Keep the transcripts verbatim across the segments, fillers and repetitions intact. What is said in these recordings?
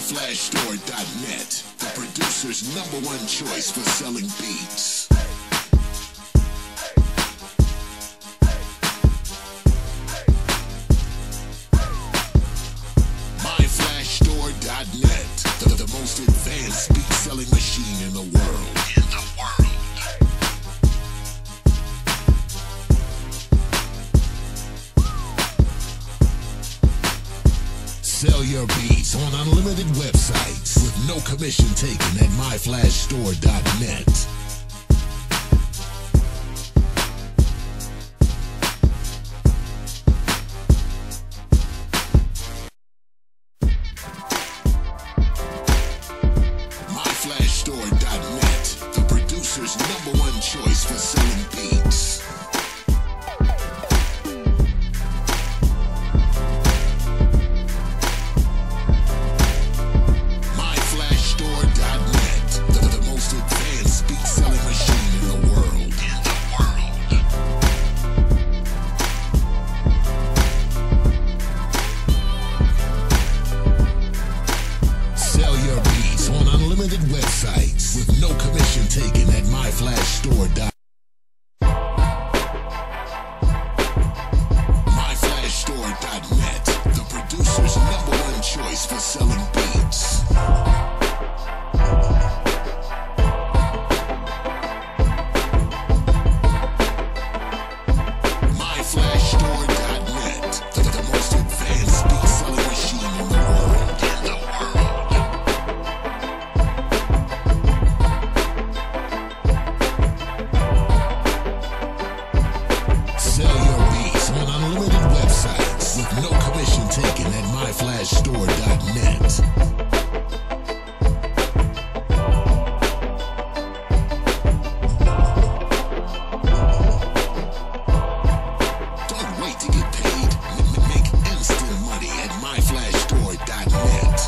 flash store dot net, the producer's number one choice for selling beats. my flash store dot net, the, the most advanced beat selling machine in the world. In the world. Sell your beats on unlimited websites with no commission taken at my flash store dot net. my flash store dot net, the producer's number one choice for selling beats. Websites with no commission taken at my flash store dot net. my flash store dot net, the producer's number one choice for selling beats. my flash store dot net, the, the most advanced beat selling machine in the world. In the world. No commission taken at my flash store dot net. Don't wait to get paid. Make instant money at my flash store dot net.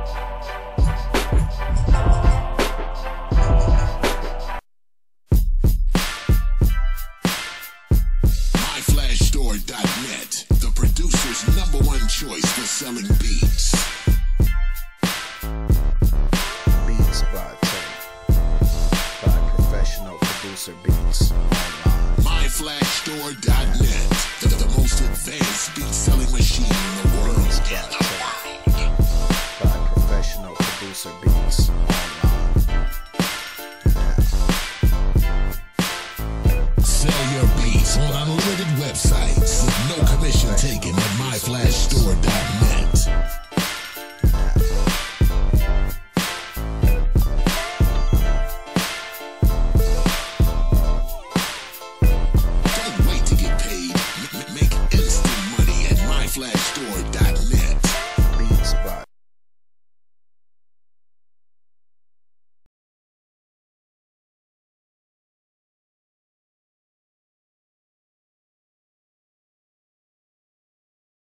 my flash store dot net, the producer's number one choice for selling beats. Beats by Teddy, by professional producer beats online. my flash store dot net, the, the most advanced beat selling machine in the world. Beats by in the Teddy, world. by professional producer beats online. Sell your beats on unlimited